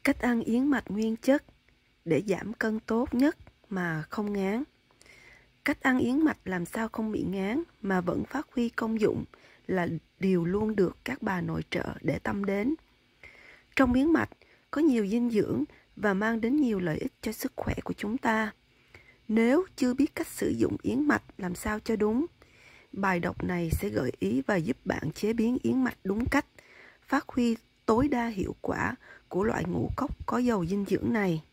Cách ăn yến mạch nguyên chất để giảm cân tốt nhất mà không ngán. Cách ăn yến mạch làm sao không bị ngán mà vẫn phát huy công dụng là điều luôn được các bà nội trợ để tâm đến. Trong yến mạch có nhiều dinh dưỡng và mang đến nhiều lợi ích cho sức khỏe của chúng ta. Nếu chưa biết cách sử dụng yến mạch làm sao cho đúng, bài đọc này sẽ gợi ý và giúp bạn chế biến yến mạch đúng cách, phát huy tối đa hiệu quả của loại ngũ cốc có giàu dinh dưỡng này.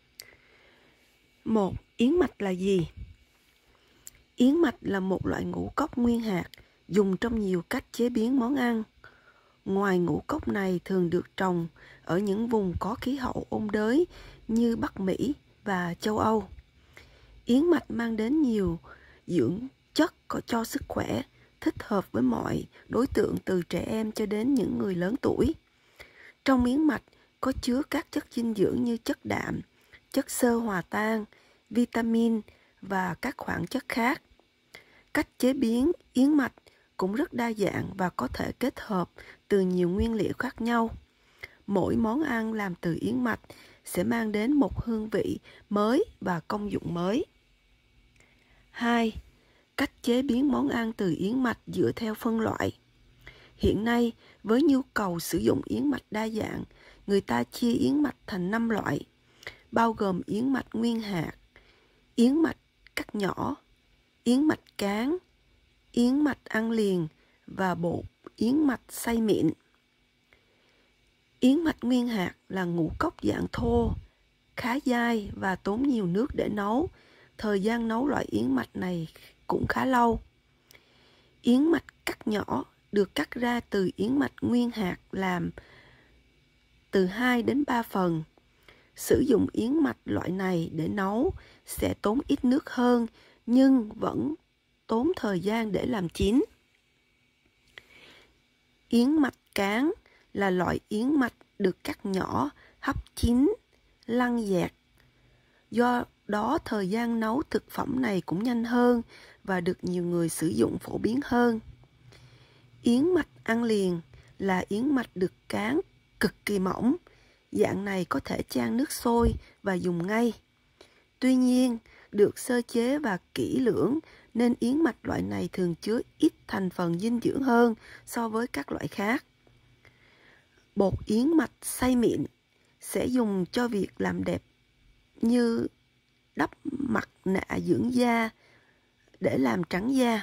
1. Yến mạch là gì? Yến mạch là một loại ngũ cốc nguyên hạt dùng trong nhiều cách chế biến món ăn. Ngoài ngũ cốc này thường được trồng ở những vùng có khí hậu ôn đới như Bắc Mỹ và châu Âu. Yến mạch mang đến nhiều dưỡng chất có cho sức khỏe, thích hợp với mọi đối tượng từ trẻ em cho đến những người lớn tuổi. Trong yến mạch có chứa các chất dinh dưỡng như chất đạm, chất xơ hòa tan, vitamin và các khoáng chất khác. Cách chế biến yến mạch cũng rất đa dạng và có thể kết hợp từ nhiều nguyên liệu khác nhau. Mỗi món ăn làm từ yến mạch sẽ mang đến một hương vị mới và công dụng mới. 2. Cách chế biến món ăn từ yến mạch dựa theo phân loại. Hiện nay, với nhu cầu sử dụng yến mạch đa dạng, người ta chia yến mạch thành 5 loại, bao gồm yến mạch nguyên hạt, yến mạch cắt nhỏ, yến mạch cán, yến mạch ăn liền và bột yến mạch xay mịn. Yến mạch nguyên hạt là ngũ cốc dạng thô, khá dai và tốn nhiều nước để nấu. Thời gian nấu loại yến mạch này cũng khá lâu. Yến mạch cắt nhỏ được cắt ra từ yến mạch nguyên hạt làm từ 2 đến 3 phần. Sử dụng yến mạch loại này để nấu sẽ tốn ít nước hơn nhưng vẫn tốn thời gian để làm chín. Yến mạch cán là loại yến mạch được cắt nhỏ, hấp chín, lăn dẹt. Do đó thời gian nấu thực phẩm này cũng nhanh hơn và được nhiều người sử dụng phổ biến hơn. Yến mạch ăn liền là yến mạch được cán cực kỳ mỏng. Dạng này có thể chan nước sôi và dùng ngay. Tuy nhiên, được sơ chế và kỹ lưỡng nên yến mạch loại này thường chứa ít thành phần dinh dưỡng hơn so với các loại khác. Bột yến mạch xay mịn sẽ dùng cho việc làm đẹp như đắp mặt nạ dưỡng da để làm trắng da.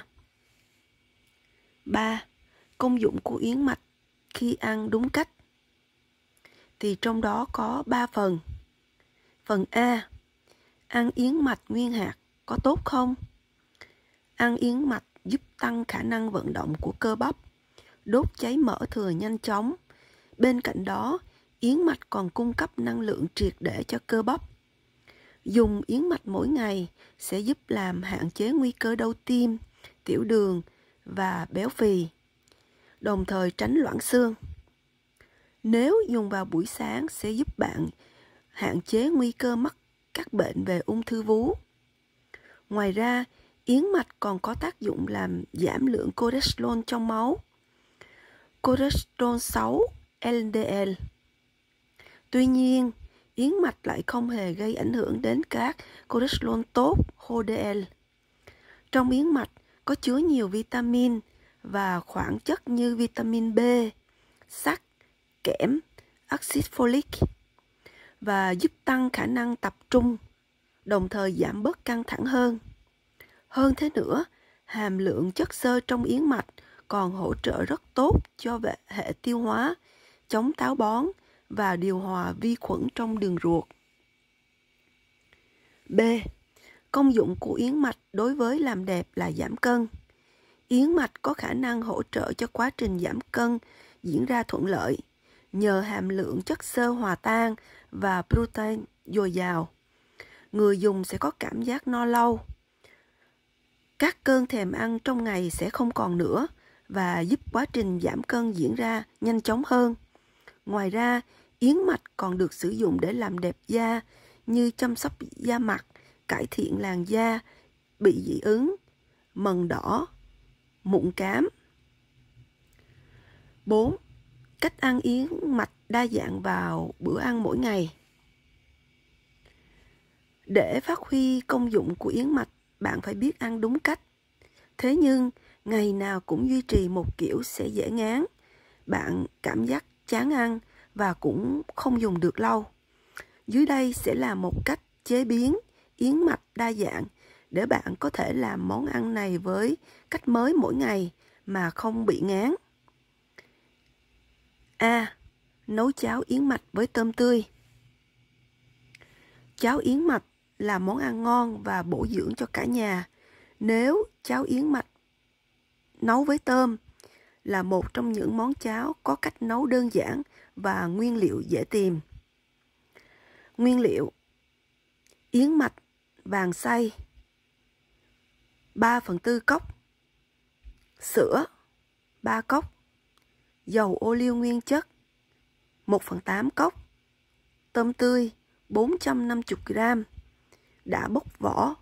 3. Công dụng của yến mạch khi ăn đúng cách. Thì trong đó có 3 phần. Phần A. Ăn yến mạch nguyên hạt có tốt không? Ăn yến mạch giúp tăng khả năng vận động của cơ bắp, đốt cháy mỡ thừa nhanh chóng. Bên cạnh đó, yến mạch còn cung cấp năng lượng triệt để cho cơ bắp. Dùng yến mạch mỗi ngày sẽ giúp làm hạn chế nguy cơ đau tim, tiểu đường và béo phì, đồng thời tránh loãng xương. Nếu dùng vào buổi sáng sẽ giúp bạn hạn chế nguy cơ mắc các bệnh về ung thư vú. Ngoài ra, yến mạch còn có tác dụng làm giảm lượng cholesterol trong máu, cholesterol xấu LDL. Tuy nhiên, yến mạch lại không hề gây ảnh hưởng đến các cholesterol tốt HDL. Trong yến mạch có chứa nhiều vitamin và khoáng chất như vitamin B, sắt, kẽm, axit folic và giúp tăng khả năng tập trung, đồng thời giảm bớt căng thẳng hơn. Hơn thế nữa, hàm lượng chất xơ trong yến mạch còn hỗ trợ rất tốt cho hệ tiêu hóa, chống táo bón và điều hòa vi khuẩn trong đường ruột. B. Công dụng của yến mạch đối với làm đẹp là giảm cân. Yến mạch có khả năng hỗ trợ cho quá trình giảm cân diễn ra thuận lợi nhờ hàm lượng chất xơ hòa tan và protein dồi dào. Người dùng sẽ có cảm giác no lâu. Các cơn thèm ăn trong ngày sẽ không còn nữa và giúp quá trình giảm cân diễn ra nhanh chóng hơn. Ngoài ra, yến mạch còn được sử dụng để làm đẹp da như chăm sóc da mặt, cải thiện làn da bị dị ứng, mẩn đỏ, mụn cám. 4. Cách ăn yến mạch đa dạng vào bữa ăn mỗi ngày. Để phát huy công dụng của yến mạch, bạn phải biết ăn đúng cách. Thế nhưng, ngày nào cũng duy trì một kiểu sẽ dễ ngán. Bạn cảm giác chán ăn và cũng không dùng được lâu. Dưới đây sẽ là một cách chế biến yến mạch đa dạng để bạn có thể làm món ăn này với cách mới mỗi ngày mà không bị ngán. A. Nấu cháo yến mạch với tôm tươi. Cháo yến mạch là món ăn ngon và bổ dưỡng cho cả nhà. Nếu cháo yến mạch nấu với tôm là một trong những món cháo có cách nấu đơn giản và nguyên liệu dễ tìm. Nguyên liệu: yến mạch vàng xay 3/4 cốc, sữa 3 cốc, dầu ô liu nguyên chất 1/8 cốc, tôm tươi 450g đã bóc vỏ,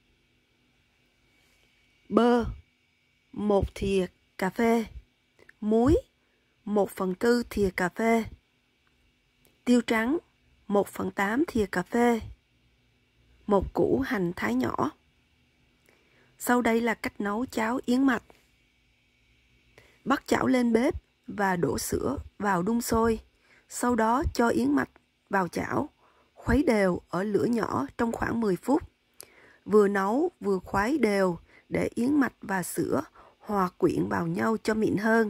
bơ 1 thìa cà phê, muối 1/4 thìa cà phê, tiêu trắng 1/8 thìa cà phê, một củ hành thái nhỏ. Sau đây là cách nấu cháo yến mạch. Bắt chảo lên bếp và đổ sữa vào đun sôi. Sau đó cho yến mạch vào chảo, khuấy đều ở lửa nhỏ trong khoảng 10 phút. Vừa nấu vừa khuấy đều để yến mạch và sữa hòa quyện vào nhau cho mịn hơn.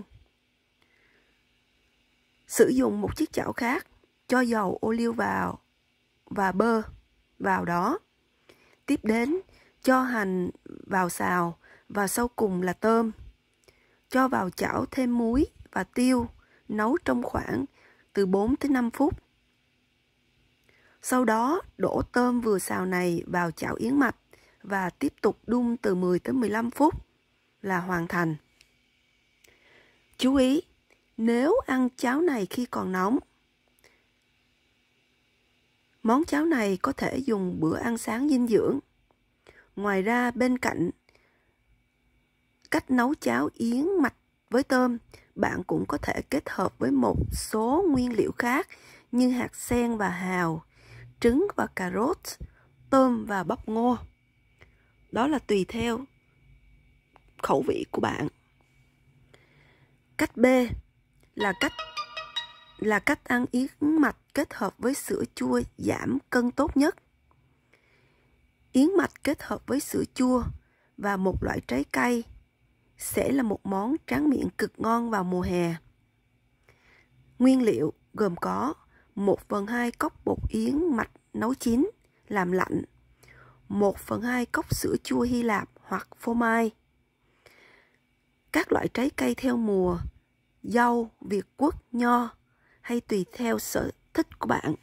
Sử dụng một chiếc chảo khác, cho dầu ô liu vào và bơ vào đó. Tiếp đến, cho hành vào xào và sau cùng là tôm. Cho vào chảo thêm muối và tiêu, nấu trong khoảng từ 4 tới 5 phút. Sau đó, đổ tôm vừa xào này vào chảo yến mạch và tiếp tục đun từ 10 tới 15 phút là hoàn thành. Chú ý, nếu ăn cháo này khi còn nóng, món cháo này có thể dùng bữa ăn sáng dinh dưỡng. Ngoài ra, bên cạnh cách nấu cháo yến mạch với tôm, bạn cũng có thể kết hợp với một số nguyên liệu khác như hạt sen và hào, trứng và cà rốt, tôm và bắp ngô. Đó là tùy theo khẩu vị của bạn. Cách B là cách ăn yến mạch kết hợp với sữa chua giảm cân tốt nhất. Yến mạch kết hợp với sữa chua và một loại trái cây sẽ là một món tráng miệng cực ngon vào mùa hè. Nguyên liệu gồm có 1/2 cốc bột yến mạch nấu chín, làm lạnh, 1/2 cốc sữa chua Hy Lạp hoặc phô mai, các loại trái cây theo mùa, dâu, việt quất, nho hay tùy theo sở thích của bạn.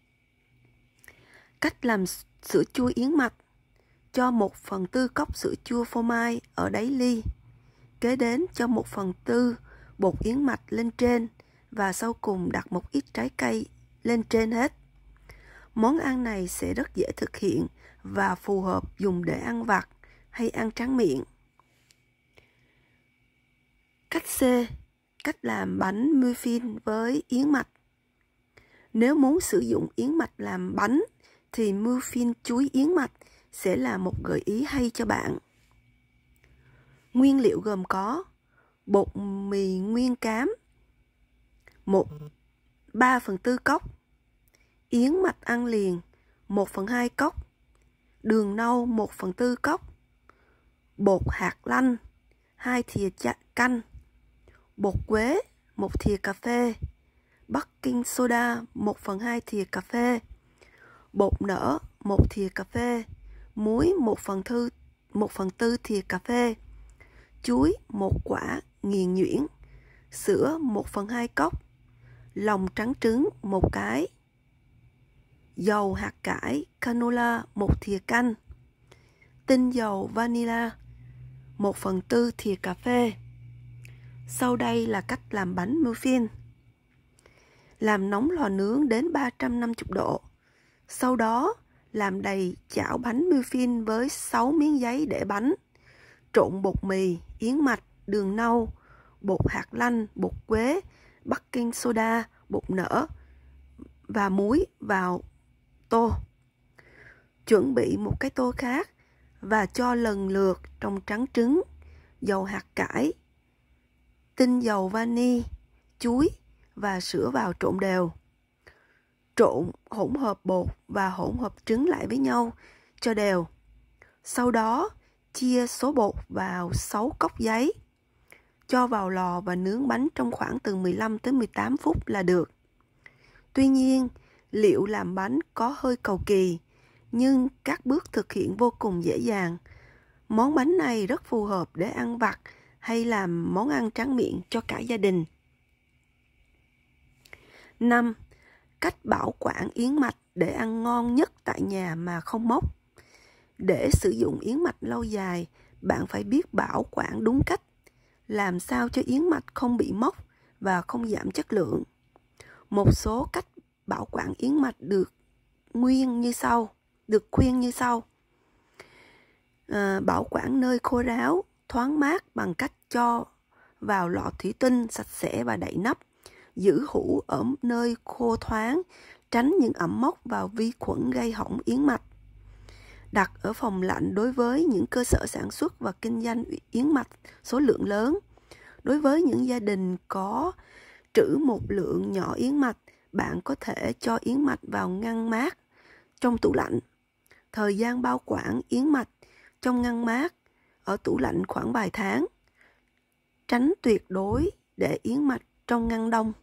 Cách làm sữa chua yến mạch: cho 1/4 cốc sữa chua phô mai ở đáy ly. Kế đến cho 1/4 bột yến mạch lên trên và sau cùng đặt một ít trái cây lên trên hết. Món ăn này sẽ rất dễ thực hiện và phù hợp dùng để ăn vặt hay ăn tráng miệng. Cách C, cách làm bánh muffin với yến mạch. Nếu muốn sử dụng yến mạch làm bánh thì muffin chuối yến mạch sẽ là một gợi ý hay cho bạn. Nguyên liệu gồm có bột mì nguyên cám 3/4 cốc, yến mạch ăn liền 1/2 cốc, đường nâu 1/4 cốc, bột hạt lanh 2 thìa canh, bột quế 1 thìa cà phê, baking soda 1/2 thìa cà phê, bột nở 1 thìa cà phê, muối 1/4 thìa cà phê, chuối 1 quả nghiền nhuyễn, sữa 1/2 cốc, lòng trắng trứng 1 cái, dầu hạt cải canola 1 thìa canh, tinh dầu vanilla 1/4 thìa cà phê. Sau đây là cách làm bánh muffin. Làm nóng lò nướng đến 350 độ. Sau đó làm đầy chảo bánh muffin với 6 miếng giấy để bánh. Trộn bột mì, yến mạch, đường nâu, bột hạt lanh, bột quế, baking soda, bột nở và muối vào tô. Chuẩn bị một cái tô khác và cho lần lượt trong trắng trứng, dầu hạt cải, tinh dầu vani, chuối và sữa vào trộn đều. Trộn hỗn hợp bột và hỗn hợp trứng lại với nhau cho đều. Sau đó, chia số bột vào 6 cốc giấy. Cho vào lò và nướng bánh trong khoảng từ 15 tới 18 phút là được. Tuy nhiên, liệu làm bánh có hơi cầu kỳ, nhưng các bước thực hiện vô cùng dễ dàng. Món bánh này rất phù hợp để ăn vặt hay làm món ăn tráng miệng cho cả gia đình. 5. Cách bảo quản yến mạch để ăn ngon nhất tại nhà mà không mốc. Để sử dụng yến mạch lâu dài, bạn phải biết bảo quản đúng cách, làm sao cho yến mạch không bị mốc và không giảm chất lượng. Một số cách bảo quản yến mạch được khuyên như sau. Bảo quản nơi khô ráo, thoáng mát bằng cách cho vào lọ thủy tinh sạch sẽ và đậy nắp. Giữ hũ ở nơi khô thoáng, tránh những ẩm mốc vào vi khuẩn gây hỏng yến mạch. Đặt ở phòng lạnh đối với những cơ sở sản xuất và kinh doanh yến mạch số lượng lớn. Đối với những gia đình có trữ một lượng nhỏ yến mạch, bạn có thể cho yến mạch vào ngăn mát trong tủ lạnh. Thời gian bảo quản yến mạch trong ngăn mát ở tủ lạnh khoảng vài tháng. Tránh tuyệt đối để yến mạch trong ngăn đông.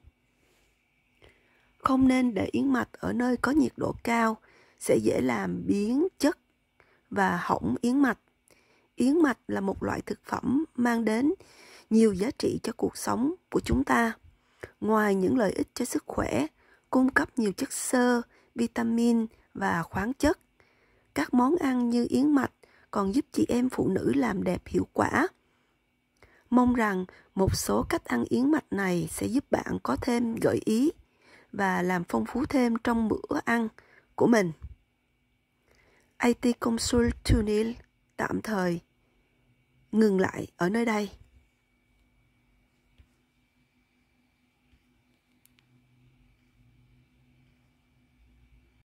Không nên để yến mạch ở nơi có nhiệt độ cao, sẽ dễ làm biến chất và hỏng yến mạch. Yến mạch là một loại thực phẩm mang đến nhiều giá trị cho cuộc sống của chúng ta. Ngoài những lợi ích cho sức khỏe, cung cấp nhiều chất xơ, vitamin và khoáng chất, các món ăn như yến mạch còn giúp chị em phụ nữ làm đẹp hiệu quả. Mong rằng một số cách ăn yến mạch này sẽ giúp bạn có thêm gợi ý và làm phong phú thêm trong bữa ăn của mình. IT Consult Tunil tạm thời ngừng lại ở nơi đây.